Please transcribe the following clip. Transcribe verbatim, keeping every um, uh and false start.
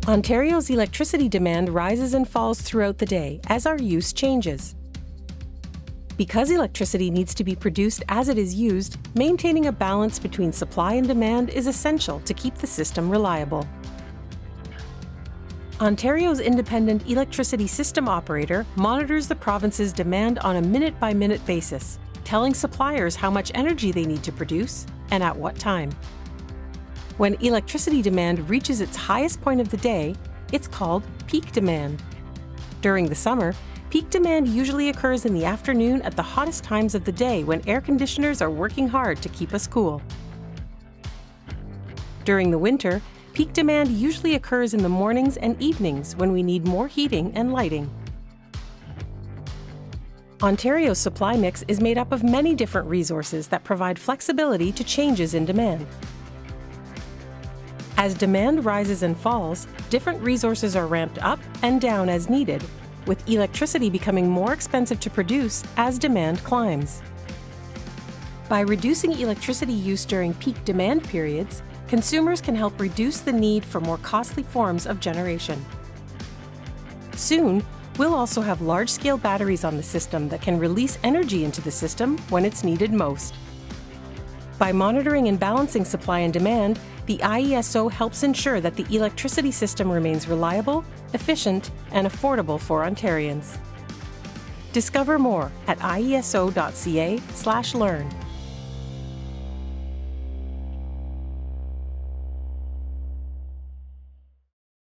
Ontario's electricity demand rises and falls throughout the day as our use changes. Because electricity needs to be produced as it is used, maintaining a balance between supply and demand is essential to keep the system reliable. Ontario's Independent Electricity System Operator monitors the province's demand on a minute-by-minute basis, telling suppliers how much energy they need to produce and at what time. When electricity demand reaches its highest point of the day, it's called peak demand. During the summer, peak demand usually occurs in the afternoon at the hottest times of the day when air conditioners are working hard to keep us cool. During the winter, peak demand usually occurs in the mornings and evenings when we need more heating and lighting. Ontario's supply mix is made up of many different resources that provide flexibility to changes in demand. As demand rises and falls, different resources are ramped up and down as needed, with electricity becoming more expensive to produce as demand climbs. By reducing electricity use during peak demand periods, consumers can help reduce the need for more costly forms of generation. Soon, we'll also have large-scale batteries on the system that can release energy into the system when it's needed most. By monitoring and balancing supply and demand, the I E S O helps ensure that the electricity system remains reliable, efficient, and affordable for Ontarians. Discover more at I E S O dot C A slash learn.